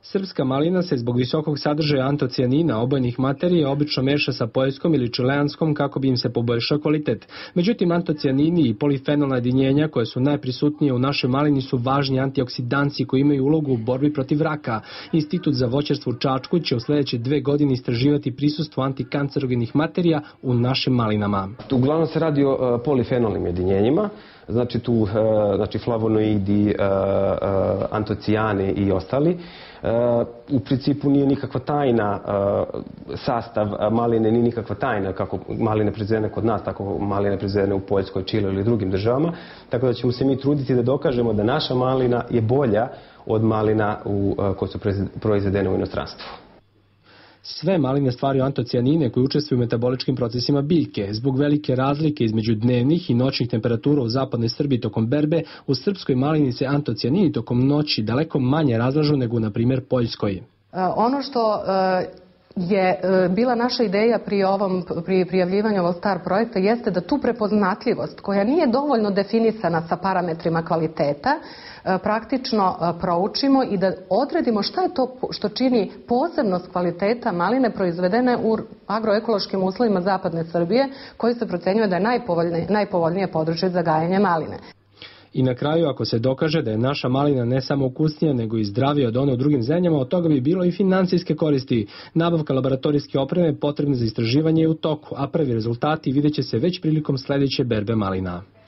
Srpska malina se zbog visokog sadržaja antocijanina obojnih materija obično meša sa poljskom ili čileanskom kako bi im se poboljšao kvalitet. Međutim, antocijanini i polifenolna jedinjenja koje su najprisutnije u našoj malini su važni antioksidanci koji imaju ulogu u borbi protiv raka. Institut za voćarstvo u Čačku će u sljedeće 2 godine istraživati prisustvo antikancerogenih materija u našim malinama. Uglavnom se radi o polifenolnim jedinjenjima, znači flavonoidi, antocijani i ostali. U principu nije nikakva tajna sastav maline, nije nikakva tajna kako maline proizvedene kod nas, tako maline proizvedene u Poljskoj, Čile ili drugim državama. Tako da ćemo se mi truditi da dokažemo da naša malina je bolja od malina koje su proizvedene u inostranstvu. Sve maline stvaraju antocijanine koji učestvuju u metaboličkim procesima biljke. Zbog velike razlike između dnevnih i noćnih temperatura u zapadnoj Srbiji tokom berbe, u srpskoj malini se antocijanini tokom noći daleko manje razlažu nego na primjer Poljskoj. Ono što je bila naša ideja pri prijavljivanju ovog STAR projekta jeste da tu prepoznatljivost koja nije dovoljno definisana sa parametrima kvaliteta praktično proučimo i da odredimo šta je to što čini posebnost kvaliteta maline proizvedene u agroekološkim uslovima zapadne Srbije koji se procenjuje da je najpovoljnije područje za gajenje maline. I na kraju, ako se dokaže da je naša malina ne samo ukusnija, nego i zdravija od one u drugim zemljama, od toga bi bilo i financijske koristi. Nabavka laboratorijske opreme potrebne za istraživanje je u toku, a prvi rezultati vidjet će se već prilikom sljedeće berbe malina.